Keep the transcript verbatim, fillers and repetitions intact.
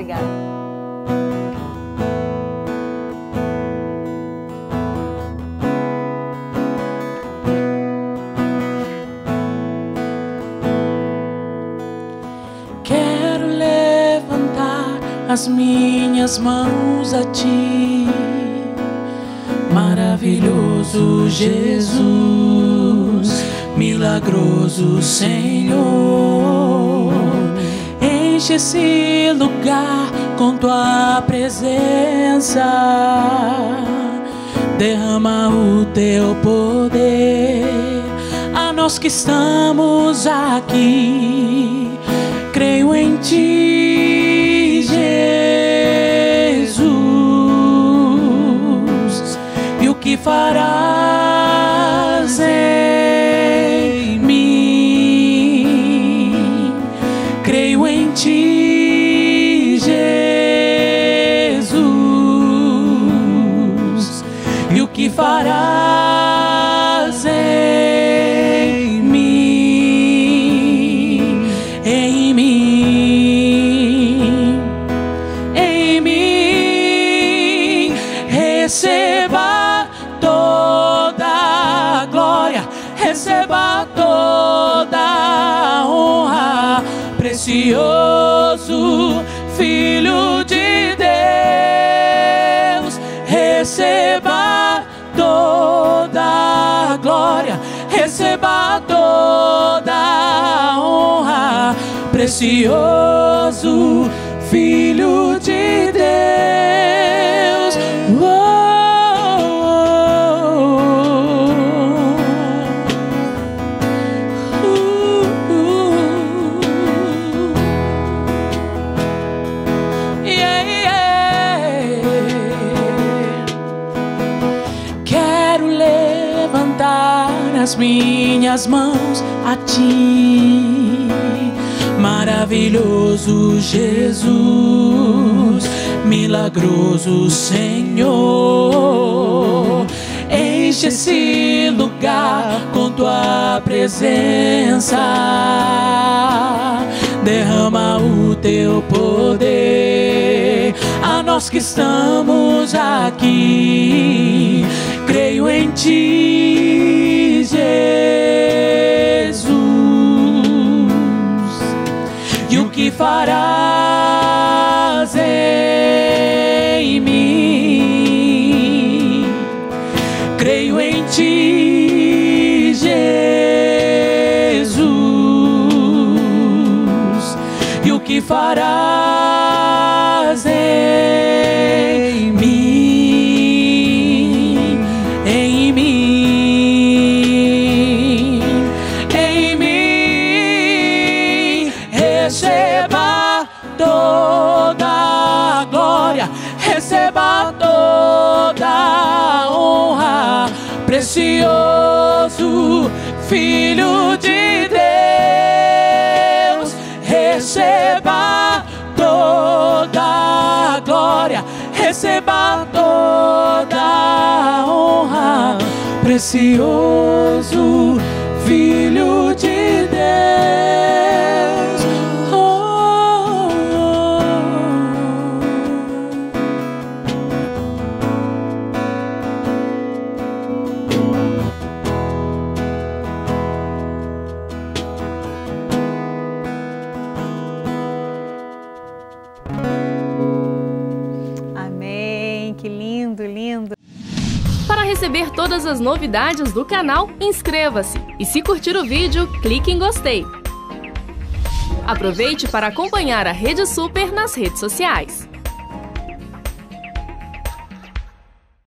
Obrigada. As minhas mãos a ti, maravilhoso Jesus, milagroso Senhor. Enche esse lugar com tua presença, derrama o teu poder. A nós que estamos aqui, creio em ti, Jesus, e o que farás em mim. Creio em ti, Jesus, e o que farás em mim, em mim. Receba toda a glória, receba toda a honra, precioso Filho de Deus. Receba toda a glória, receba toda a honra, precioso Filho de Deus. Oh. As minhas mãos a ti, maravilhoso Jesus, milagroso Senhor. Enche esse lugar com tua presença, derrama o teu poder. A nós que estamos aqui, creio em ti, Jesus, e o que farás em mim. Creio em ti, Jesus, e o que farás em mim, em mim. Receba toda a glória, receba toda a honra, precioso Filho de Deus. Receba toda a glória, receba toda a honra, precioso Filho de Deus. Amém, que lindo, lindo. Para receber todas as novidades do canal, inscreva-se e se curtir o vídeo, clique em gostei. Aproveite para acompanhar a Rede Super nas redes sociais.